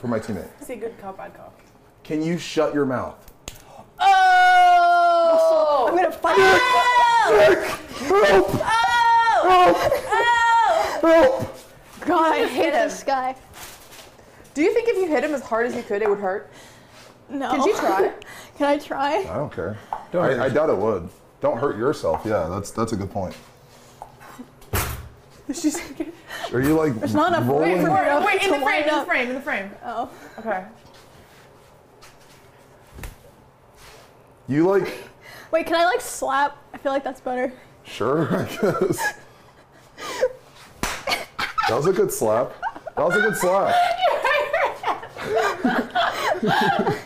for my teammate. Say good cop, bad cop. Can you shut your mouth? Oh! I'm gonna fight Help! Help! God, I hate this guy. Do you think if you hit him as hard as you could, it would hurt? No. Could you try? Can I try? I don't care. I doubt it would. Don't hurt yourself. Yeah, that's a good point. Are you like There's not enough rolling? weight for me. Wait, in the frame. Oh. Okay. You like? Wait, can I like slap? I feel like that's better. Sure, I guess. That was a good slap. That was a good slap.